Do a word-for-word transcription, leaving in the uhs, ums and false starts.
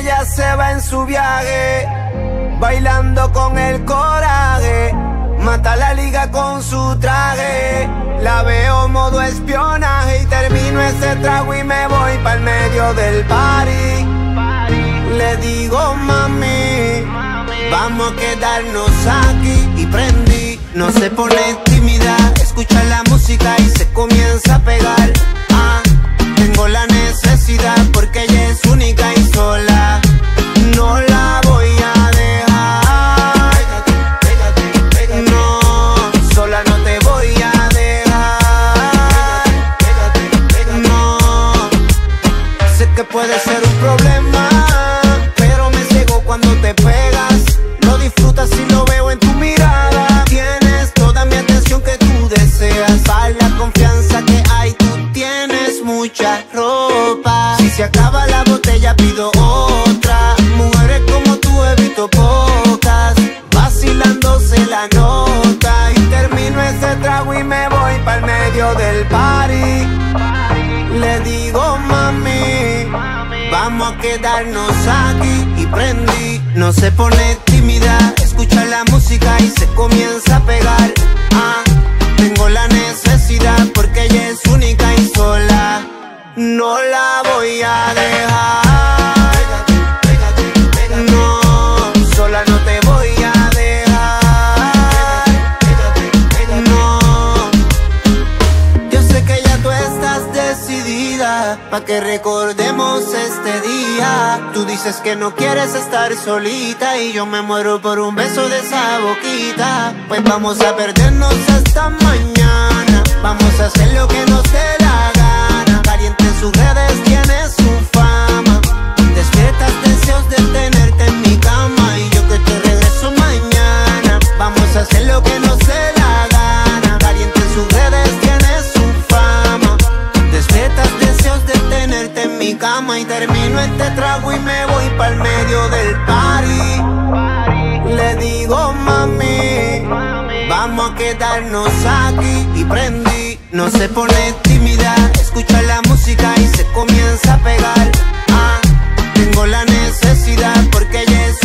ella se va en su viaje, bailando con el coraje, mata la liga con su traje. La veo modo espionaje y termino ese trago y me voy pa'l medio del party. Le digo mami, vamos a quedarnos aquí, y prendí. No se pone tímida, escucha la música y se comienza a pegar. Ah, tengo la necesidad porque ella es única y sola. No la voy a dejar. No, sola no te voy a dejar. No, sé que puede ser un problema, pero me ciego cuando te pegas. Lo disfrutas si lo veo en tu mirada. Tienes toda mi atención que tú deseas. Para la confianza que hay, tú tienes mucha ropa. Si se acaba la botella pido otra. Mujeres como tú he visto pocas, vacilándose la nota. Y termino ese trago y me voy pa'l medio del party. Le digo mami, vamos a quedarnos aquí, y prendí. No se pone tímida, escucha la música y se comienza a pegar. Ah, tengo la necesidad porque ella es única y sola. No la voy a dejar. No, sola no te voy a dejar. No, yo sé que ya tú estás decidida, pa' que recordemos este día. Tú dices que no quieres estar solita y yo me muero por un beso de esa boquita. Pues vamos a perdernos hasta mañana, vamos a hacer lo que nos dé la gana. Caliente en sus redes tiene su fama, despiertas deseos de tenerte en mi cama. Y yo que te regreso mañana, vamos a hacer lo que nos dé la gana. Caliente en sus redes tiene su fama, despiertas deseos de tenerte en mi cama. Y termino este trago y me voy pa'l medio del party. Le digo mami, vamos a quedarnos aquí, y prendí. No se pone tímida, escucha la música y se comienza a pegar. Ah, tengo la necesidad porque ella es